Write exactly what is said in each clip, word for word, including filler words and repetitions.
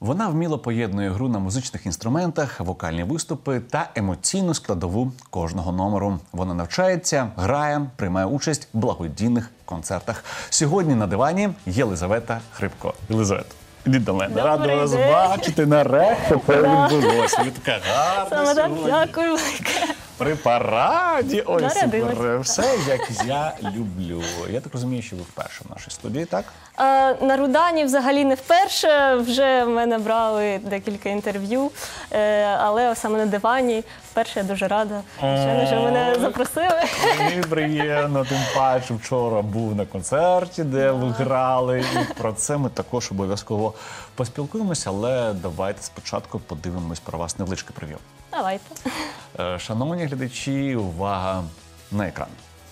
Вона вміло поєднує гру на музичних інструментах, вокальні виступи та емоційну складову кожного номеру. Вона навчається, грає, приймає участь в благодійних концертах. Сьогодні на дивані Єлизавета Хрипко. Єлизавета, ідіть до мене. Рада вас бачити. Нарешті це відбулося. Ви така гарна сьогодні. Дякую. При параді. Ой, супер. Все, як я люблю. Я так розумію, що ви вперше в нашій студії, так? На Рудані взагалі не вперше. Вже в мене брали декілька інтерв'ю. Але саме на дивані вперше я дуже рада, що мене запросили. Мені приємно, тим паче вчора був на концерті, де ви грали. І про це ми також обов'язково поспілкуємося. Але давайте спочатку подивимось про вас. Невеличкий прев'ю. Давайте. Шановні глядачі, увага на екран.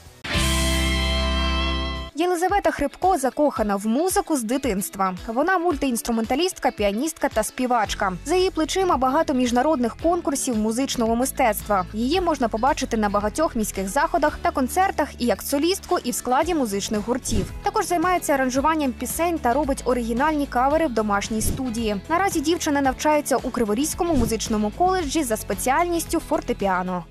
Єлизавета Хрипко закохана в музику з дитинства. Вона мультиінструменталістка, піаністка та співачка. За її плечима багато міжнародних конкурсів музичного мистецтва. Її можна побачити на багатьох міських заходах та концертах і як солістку, і в складі музичних гуртів. Також займається аранжуванням пісень та робить оригінальні кавери в домашній студії. Наразі дівчина навчається у Криворізькому музичному коледжі за спеціальністю фортепіано.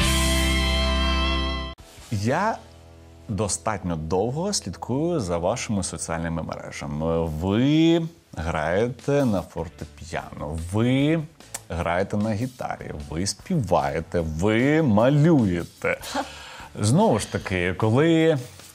Я достатньо довго слідкую за вашими соціальними мережами. Ви граєте на фортепіано, ви граєте на гітарі, ви співаєте, ви малюєте. Знову ж таки, коли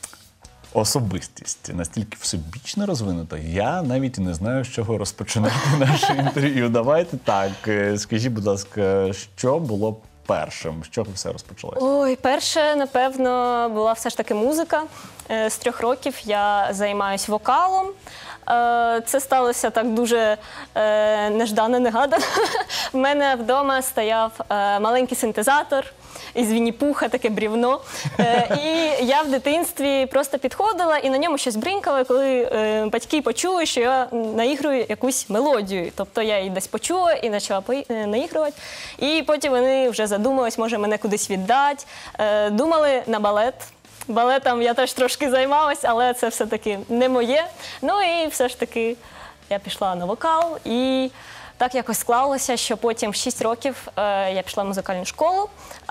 особистість настільки всебічно розвинута, я навіть і не знаю, з чого розпочинати наше інтерв'ю. Давайте так, скажіть, будь ласка, що було першим? З чого все розпочалося? Ой, перше, напевно, була все ж таки музика. З трьох років я займаюся вокалом. Це сталося так дуже неждано, негадано. В мене вдома стояв маленький синтезатор із Вінні-Пуха, таке брівно. І я в дитинстві просто підходила і на ньому щось бринкала, коли батьки почули, що я наігрую якусь мелодію. Тобто я її десь почула і почала наігрувати. І потім вони вже задумались, може мене кудись віддати. Думали на балет. Балетом я теж трошки займалась, але це все-таки не моє. Ну і все ж таки я пішла на вокал. І так якось склалося, що потім в шість років е, я пішла в музикальну школу е,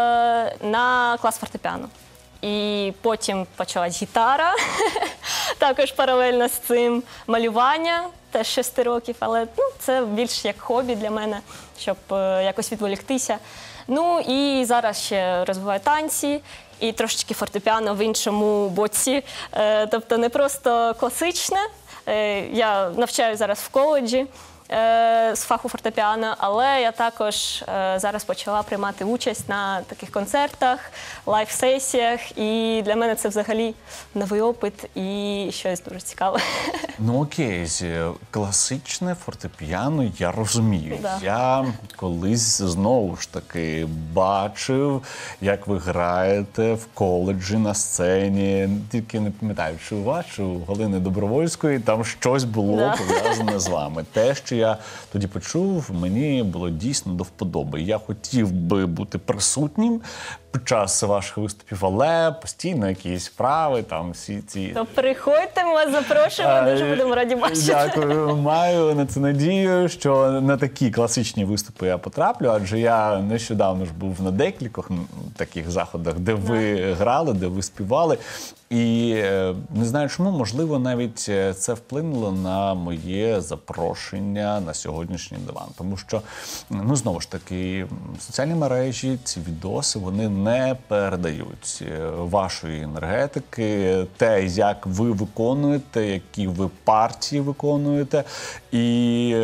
на клас фортепіано. І потім почалась гітара, також паралельно з цим малювання, теж шести років, але ну, це більш як хобі для мене, щоб е, якось відволіктися. Ну і зараз ще розвиваю танці і трошечки фортепіано в іншому боці, е, тобто не просто класичне. Е, я навчаю зараз в коледжі з фаху фортепіано, але я також зараз почала приймати участь на таких концертах, лайв-сесіях, і для мене це взагалі новий опит і щось дуже цікаве. Ну окей, класичне фортепіано я розумію. Да. Я колись знову ж таки бачив, як ви граєте в коледжі на сцені, тільки не пам'ятаю, чи у вас, чи у Галини Добровольської, там щось було да. пов'язане з вами. Те, що я тоді почув, мені було дійсно до вподоби. Я хотів би бути присутнім під час ваших виступів, але постійно якісь справи, там всі ці... То приходьте, ми вас запрошуємо, дуже будемо раді бачити. Дякую, маю на це надію, що на такі класичні виступи я потраплю, адже я нещодавно ж був на декількох таких заходах, де ви грали, де ви співали. І не знаю чому, можливо, навіть це вплинуло на моє запрошення на сьогоднішній диван. Тому що, ну, знову ж таки, соціальні мережі, ці відоси, вони не передають вашої енергетики, те, як ви виконуєте, які ви партії виконуєте. І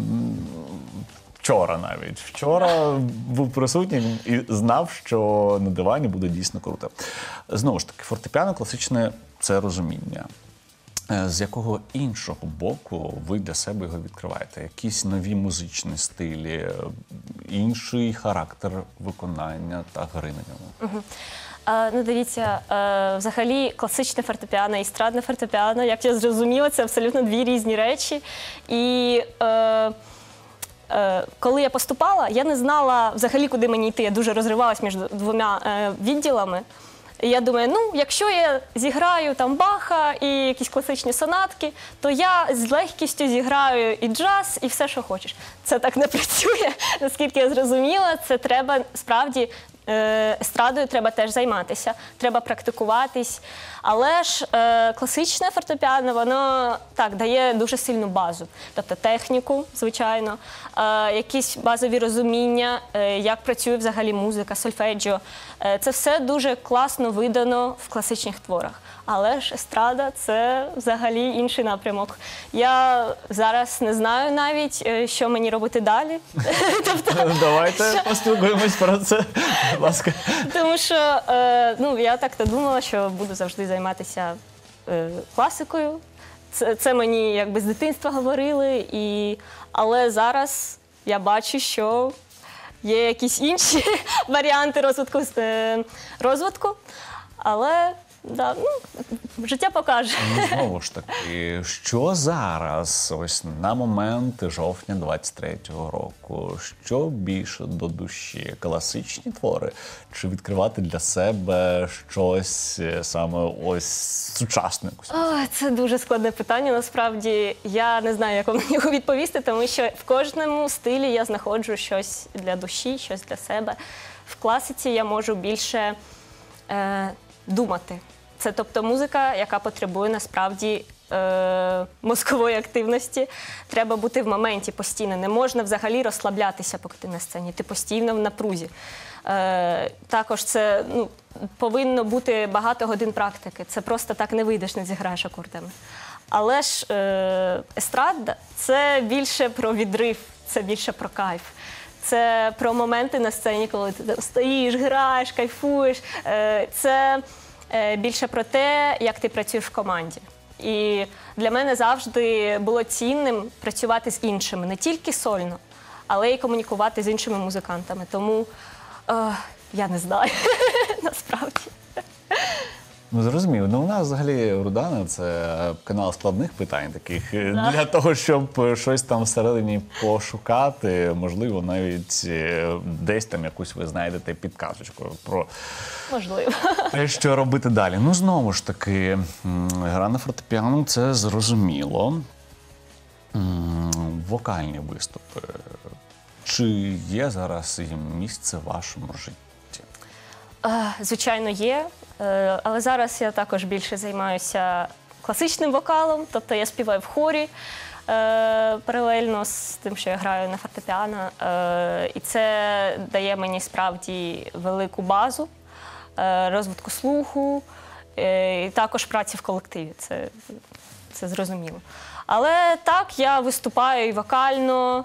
вчора навіть. Вчора був присутній і знав, що на дивані буде дійсно круто. Знову ж таки, фортепіано класичне – це розуміння. З якого іншого боку ви для себе його відкриваєте? Якісь нові музичні стилі, інший характер виконання та гри на ньому? Угу. А, ну, дивіться, а, взагалі класичне фортепіано і естрадне фортепіано, як я зрозуміла, це абсолютно дві різні речі. І а, а, коли я поступала, я не знала взагалі, куди мені йти. Я дуже розривалась між двома а, відділами. я думаю, ну, якщо я зіграю там Баха і якісь класичні сонатки, то я з легкістю зіграю і джаз, і все, що хочеш. Це так не працює, наскільки я зрозуміла. Це треба, справді, е, естрадою треба теж займатися, треба практикуватись. Але ж е, класичне фортепіано, воно так, дає дуже сильну базу. Тобто техніку, звичайно, е, якісь базові розуміння, е, як працює взагалі музика, сольфеджіо. Е, це все дуже класно видано в класичних творах. Але ж естрада – це взагалі інший напрямок. Я зараз не знаю навіть, е, що мені робити далі. Тобто, Давайте поспілкуємось про це, будь ласка. тому що е, ну, я так-то думала, що буду завжди займатися е, класикою. Це, це мені якби з дитинства говорили, і... але зараз я бачу, що є якісь інші варіанти розвитку, е, розвитку. Але да, ну, життя покаже. Ну, знову ж таки, що зараз, ось на момент жовтня двадцять третього року, що більше до душі? Класичні твори? Чи відкривати для себе щось саме ось сучасне? О, це дуже складне питання, насправді. Я не знаю, як вам на нього відповісти, тому що в кожному стилі я знаходжу щось для душі, щось для себе. В класиці я можу більше е, думати. Це, тобто, музика, яка потребує насправді е, мозкової активності. Треба бути в моменті постійно. Не можна взагалі розслаблятися, поки ти на сцені. Ти постійно в напрузі. Е, також це ну, повинно бути багато годин практики. Це просто так не вийдеш, не зіграєш акордами. Але ж е, естрада – це більше про відрив, це більше про кайф. Це про моменти на сцені, коли ти стоїш, граєш, кайфуєш. Е, це е, більше про те, як ти працюєш в команді. І для мене завжди було цінним працювати з іншими, не тільки сольно, але й комунікувати з іншими музикантами. Тому е, я не знаю, насправді. Ну, зрозумів. Ну, у нас взагалі Рудана – це канал складних питань таких. Да. Для того, щоб щось там всередині пошукати, можливо, навіть десь там якусь ви знайдете підказочку про можливо. те, що робити далі. Ну, знову ж таки, гра на фортепіано – це зрозуміло. Вокальні виступи. Чи є зараз їм місце в вашому житті? Звичайно, є. Але зараз я також більше займаюся класичним вокалом, тобто я співаю в хорі паралельно з тим, що я граю на фортепіано. І це дає мені справді велику базу розвитку слуху і також праці в колективі, це, це зрозуміло. Але так, я виступаю і вокально,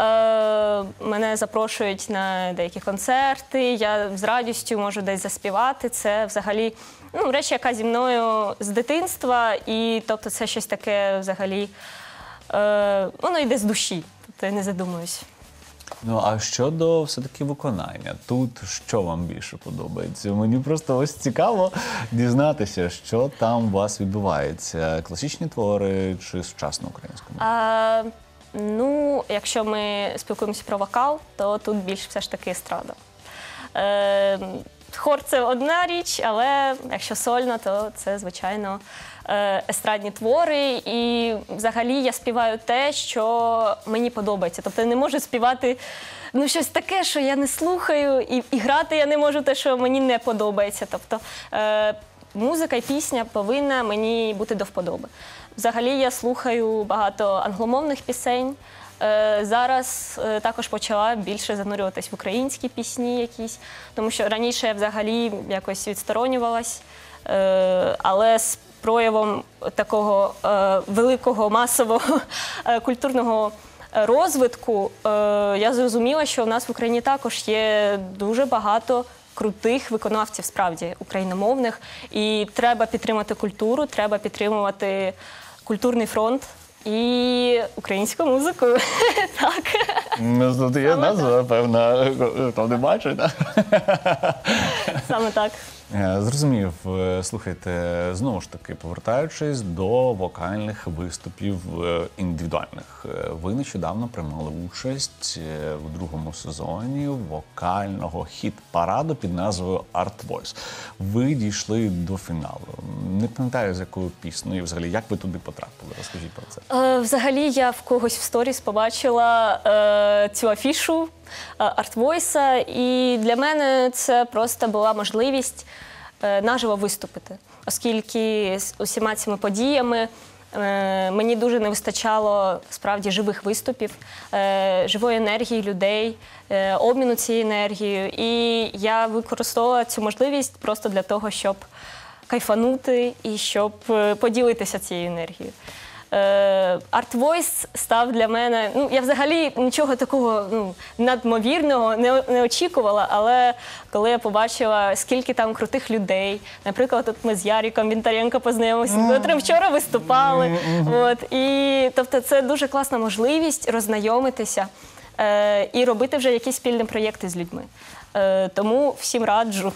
мене запрошують на деякі концерти, я з радістю можу десь заспівати. Це взагалі ну, реч, яка зі мною з дитинства, і тобто це щось таке взагалі, е, воно йде з душі, тобто я не задумуюсь. Ну, а щодо все-таки виконання, тут що вам більше подобається? Мені просто ось цікаво дізнатися, що там у вас відбувається. Класичні твори чи сучасну українську мову? А, ну, якщо ми спілкуємося про вокал, то тут більш все ж таки естрада. Е, хор – це одна річ, але якщо сольно, то це, звичайно, естрадні твори. І взагалі я співаю те, що мені подобається. Тобто я не можу співати ну, щось таке, що я не слухаю, і, і грати я не можу те, що мені не подобається. Тобто е, музика і пісня повинна мені бути до вподоби. Взагалі я слухаю багато англомовних пісень. Е, зараз е, також почала більше занурюватись в українські пісні якісь, тому що раніше я взагалі якось відсторонювалась, е, але з проявом такого е, великого масового е, культурного розвитку е, я зрозуміла, що в нас в Україні також є дуже багато крутих виконавців, справді, україномовних. І треба підтримати культуру, треба підтримувати культурний фронт і українську музику. Так. Ну, тут є назва, певна, хто не бачить, так? Саме так. Е, Зрозумів. Е, Слухайте, знову ж таки, повертаючись до вокальних виступів е, індивідуальних. Е, Ви нещодавно приймали участь е, в другому сезоні вокального хіт-параду під назвою Art Voice. Ви дійшли до фіналу. Не пам'ятаю, з якою піснею, взагалі, як ви туди потрапили? Розкажіть про це. Е, Взагалі, я в когось в сторіс побачила е, цю афішу Art Voice, і для мене це просто була можливість е, наживо виступити, оскільки з усіма цими подіями е, мені дуже не вистачало справді живих виступів, е, живої енергії людей, е, обміну цією енергією. І я використовувала цю можливість просто для того, щоб кайфанути і щоб е, поділитися цією енергією. Art Voice став для мене, ну, я взагалі нічого такого ну, надмовірного не, не очікувала, але коли я побачила, скільки там крутих людей, наприклад, от ми з Яріком Вінтаренко познайомилися, котрим вчора виступали, от, і, тобто це дуже класна можливість роззнайомитися е, і робити вже якісь спільні проєкти з людьми. Е, тому всім раджу.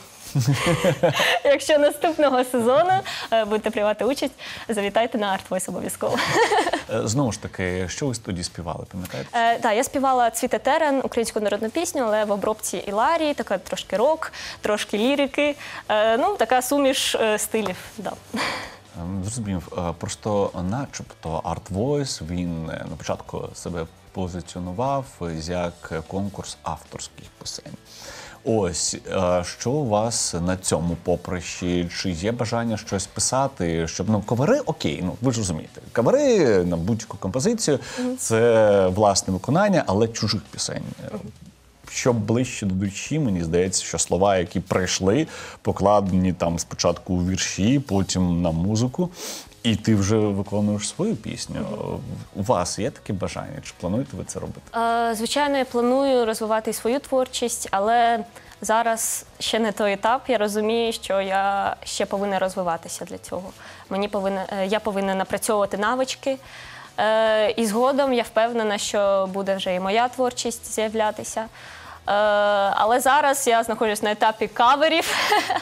Якщо наступного сезону е, будете приймати участь, завітайте на Art Voice обов'язково. Е, Знову ж таки, що ви тоді співали, пам'ятаєте? Е, так, я співала «Цвіте терен», українську народну пісню, але в обробці Іларії, така трошки рок, трошки лірики, е, ну, така суміш е, стилів, да. Ем, Зрозумів. Е, Просто начебто Art Voice, він е, на початку себе позиціонував як конкурс авторських пісень. Ось, е, що у вас на цьому поприщі? Чи є бажання щось писати? Щоб, ну, кавери, окей, ну, ви ж розумієте. Кавери на будь-яку композицію – це власне виконання, але чужих пісень. Що ближче до душі, мені здається, що слова, які прийшли, покладені там спочатку у вірші, потім на музику, і ти вже виконуєш свою пісню. У вас є таке бажання? Чи плануєте ви це робити? Е, Звичайно, я планую розвивати і свою творчість, але зараз ще не той етап. Я розумію, що я ще повинна розвиватися для цього. Мені повинна, е, я повинна напрацьовувати навички. Е, І згодом я впевнена, що буде вже і моя творчість з'являтися. Е, Але зараз я знаходжусь на етапі каверів,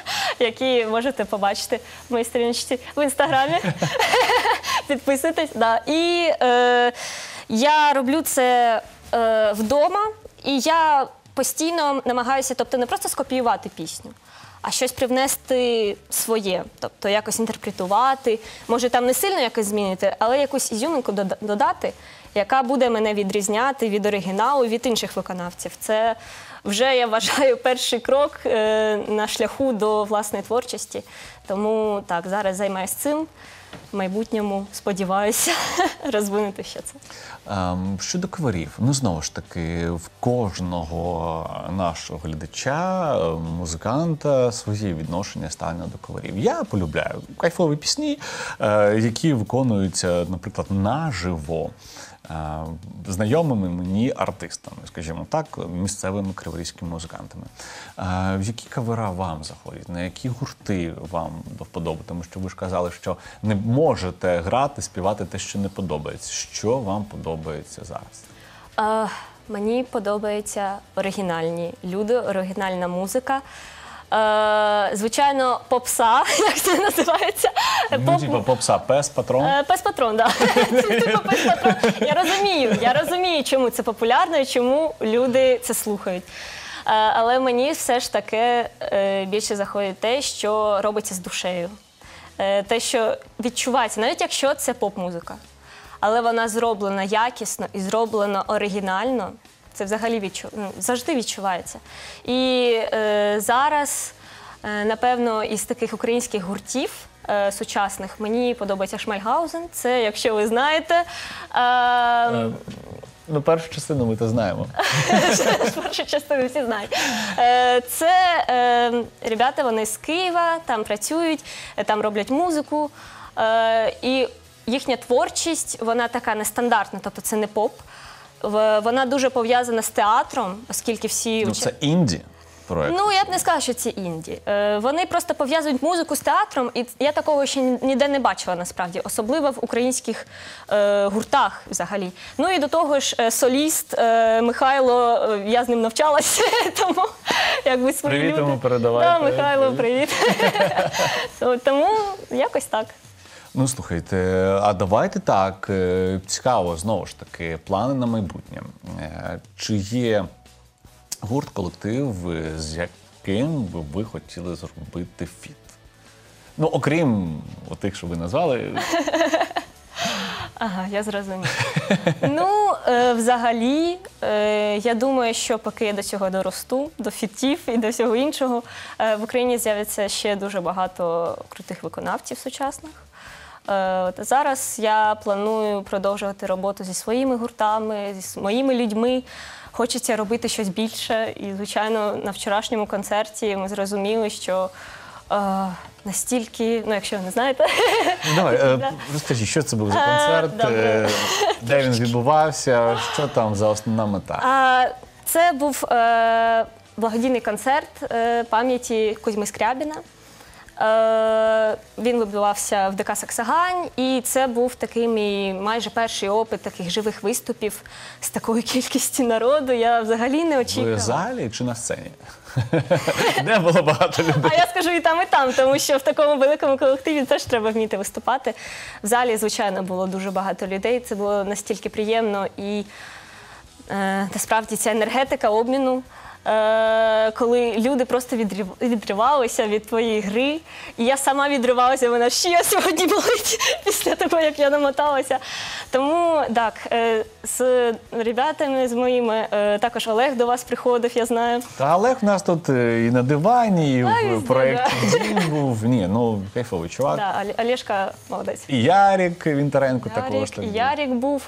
які можете побачити в моїй сторінці в інстаграмі. Підписуйтесь. Да. І е, я роблю це е, вдома, і я постійно намагаюся, тобто не просто скопіювати пісню, а щось привнести своє, тобто якось інтерпретувати, може там не сильно якось змінити, але якусь ізюминку додати, яка буде мене відрізняти від оригіналу, від інших виконавців. Це вже, я вважаю, перший крок е, на шляху до власної творчості. Тому так, зараз займаюся цим. В майбутньому, сподіваюся, розвинути ще це. Ем, Щодо каверів, ну знову ж таки, в кожного нашого глядача, е, музиканта своє відношення ставлення до каверів. Я полюбляю кайфові пісні, е, які виконуються, наприклад, наживо е, знайомими мені артистами, скажімо так, місцевими криворізькими музикантами. Е, Які кавера вам заходять? На які гурти вам до вподоби? Тому що ви ж казали, що не можете грати, співати те, що не подобається. Що вам подобається зараз? Е, Мені подобаються оригінальні люди, оригінальна музика. Е, Звичайно, попса, як це називається. Ну, типу попса, пес, патрон? Е, Пес-патрон, так. Типу пес-патрон. Я розумію, я розумію, чому це популярно і чому люди це слухають. Е, Але мені все ж таки е, більше заходить те, що робиться з душею. Е, Те, що відчувається, навіть якщо це поп-музика. Але вона зроблена якісно і зроблена оригінально. Це взагалі відчу... ну, завжди відчувається. І е, зараз, е, напевно, із таких українських гуртів е, сучасних мені подобається Шмальгаузен. Це, якщо ви знаєте... Е, Ну, першу частину ми то знаємо. Першу частину всі знають. Е, Це е, ребята, вони з Києва, там працюють, там роблять музику. Е, І їхня творчість, вона така нестандартна, тобто це не поп. В- Вона дуже пов'язана з театром, оскільки всі... Ну, це інді. проекти? Ну, я б не сказала, що це інді. Е, Вони просто пов'язують музику з театром, і я такого ще ніде не бачила насправді, особливо в українських е, гуртах взагалі. Ну і до того ж, е, соліст е, Михайло, е, я з ним навчалася, тому якби свої Привіт люди. йому передавайте. Да, Михайло, привіт. Тому якось так. Ну, слухайте, а давайте так, е, цікаво, знову ж таки, плани на майбутнє. Е, Чи є гурт, колектив, е, з яким би ви хотіли зробити фіт? Ну, окрім тих, що ви назвали. Ага, я зрозуміла. Ну, е, взагалі, е, я думаю, що поки я до цього доросту, до фітів і до всього іншого, е, в Україні з'явиться ще дуже багато крутих виконавців сучасних. Е, от зараз я планую продовжувати роботу зі своїми гуртами, зі моїми людьми. Хочеться робити щось більше. І, звичайно, на вчорашньому концерті ми зрозуміли, що е, настільки, ну, якщо ви не знаєте, Ну, давай, е, розкажіть, що це був за концерт, добре. е, де він відбувався, що там за основна мета? А, Це був е, благодійний концерт е, пам'яті Кузьми Скрябіна. Е, Він відбувався в ДК «Саксагань», і це був такий мій майже перший опит таких живих виступів з такою кількістю народу. Я взагалі не Ви очікувала. в залі чи на сцені? Де було багато людей? А я скажу і там, і там, тому що в такому великому колективі теж треба вміти виступати. В залі, звичайно, було дуже багато людей. Це було настільки приємно. І е, насправді ця енергетика обміну, е, коли люди просто відрив, відривалися від твоєї гри. І я сама відривалася, вона ще сьогодні болить після того, як я намоталася. Тому, так, е, з ребятами, з моїми, е, також Олег до вас приходив, я знаю. Та Олег в нас тут е, і на дивані, і Та, в везде, проєкті «Дім» був. Ні, ну, кайфовий чувак. Да, Оле- Олешка молодець. І Ярик Вінтеренко також. Ярик, так і був. Ярик був.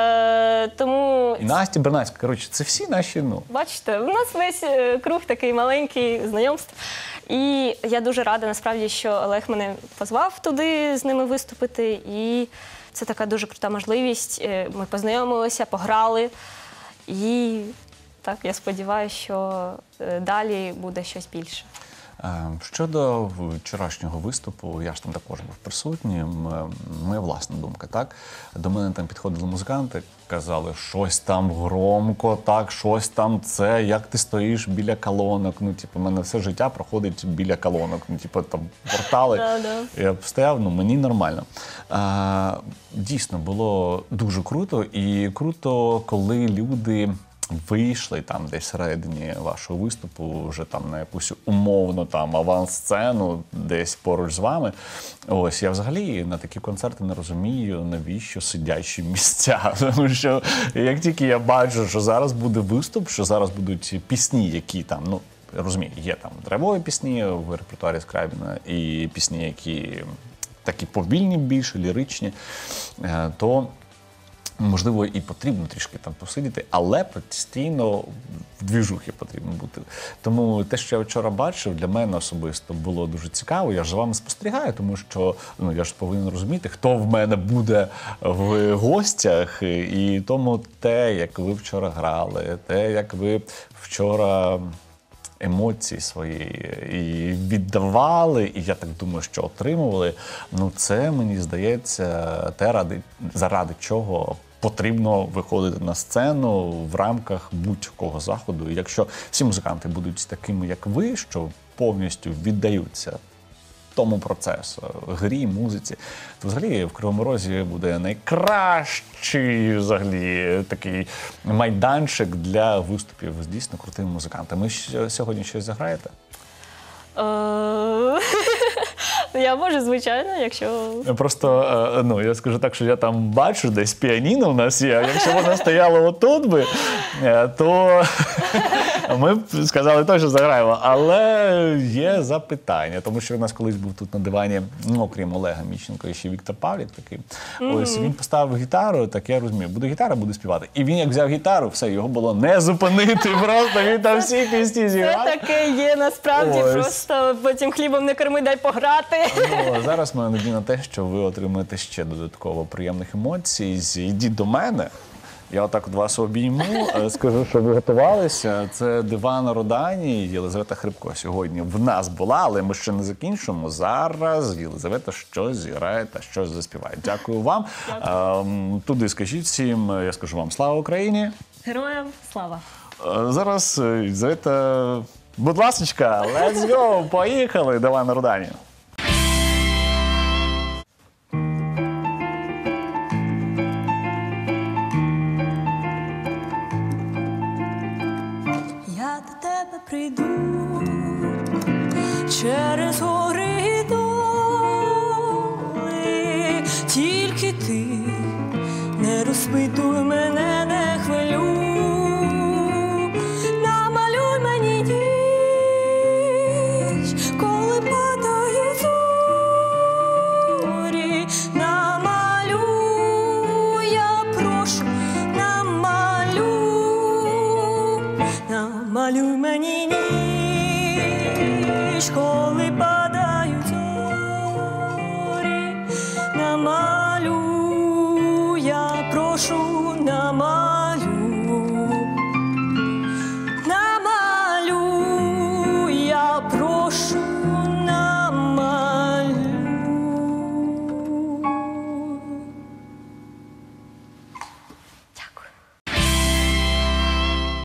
Е, тому, І Настя Бернацька. Коротше, це всі наші, ну. бачите, у нас весь е, круг такий маленький знайомств. І я дуже рада, насправді, що Олег мене позвав туди з ними виступити. І це така дуже крута можливість. Е, Ми познайомилися, пограли. І так, я сподіваюся, що е, далі буде щось більше. Е, Щодо вчорашнього виступу, я ж там також був присутнім. Е, Моя власна думка, так? До мене там підходили музиканти, казали, щось там громко, так, щось там це, як ти стоїш біля колонок. Ну, типу, в мене все життя проходить біля колонок. Ну, типу, там портали. Да, да. Я стояв, ну, мені нормально. А, дійсно, було дуже круто. І круто, коли люди вийшли там десь всередині вашого виступу, вже там на якусь умовно там авансцену, десь поруч з вами. Ось, я взагалі на такі концерти не розумію, навіщо сидячі місця. Тому що як тільки я бачу, що зараз буде виступ, що зараз будуть пісні, які там, ну, я розумію, є там драйвові пісні в репертуарі Скрябіна і пісні, які такі повільні більше, ліричні, е, то можливо, і потрібно трішки там посидіти, але постійно в двіжухі потрібно бути. Тому те, що я вчора бачив, для мене особисто було дуже цікаво. Я ж з вами спостерігаю, тому що, ну, я ж повинен розуміти, хто в мене буде в гостях. І тому те, як ви вчора грали, те, як ви вчора емоції свої і віддавали, і я так думаю, що отримували, ну це, мені здається, те, ради, заради чого потрібно виходити на сцену в рамках будь-якого заходу. І якщо всі музиканти будуть такими, як ви, що повністю віддаються тому процесу, грі, музиці, то взагалі в Кривому Розі буде найкращий взагалі такий майданчик для виступів з дійсно крутими музикантами. Ви щ- сьогодні щось заграєте? Е, Я можу, звичайно, якщо... Просто, е, ну, я скажу так, що я там бачу, десь піаніно у нас є, а якщо воно стояло отут би, е, то ми б сказали точно заграємо. Але є запитання, тому що у нас колись був тут на дивані, ну, окрім Олега Міщенко, і ще Віктор Павлік такий. Ось він поставив гітару, так я розумію, буде гітара, буде співати. І він як взяв гітару, все, його було не зупинити, просто він там всі пісні Це зіграв. таке є, насправді, Ось. просто потім хлібом не корми, дай пограти. Ну, а зараз маю надію на те, що ви отримаєте ще додатково приємних емоцій. Йдіть до мене, Я отак от вас обійму, е, скажу, що ви готувалися. Це «Дива Рудані». Єлизавета Хрипко сьогодні в нас була, але ми ще не закінчимо. Зараз Єлизавета щось зіграє та щось заспіває. Дякую вам. Е, туди скажіть всім, я скажу вам слава Україні. Героям слава! Е, зараз, е, Єлизавета, будь ласочка, let's go, поїхали, «Дива Рудані». Я до тебе прийду через гори і доли, тільки ти не розпитуй мене, не хвилюй, намалюй мені ніч, коли падають зорі, намалюй, я прошу, намалюй, намалюй мені ніч, коли падають зорі, намалюй, я прошу, намалюй.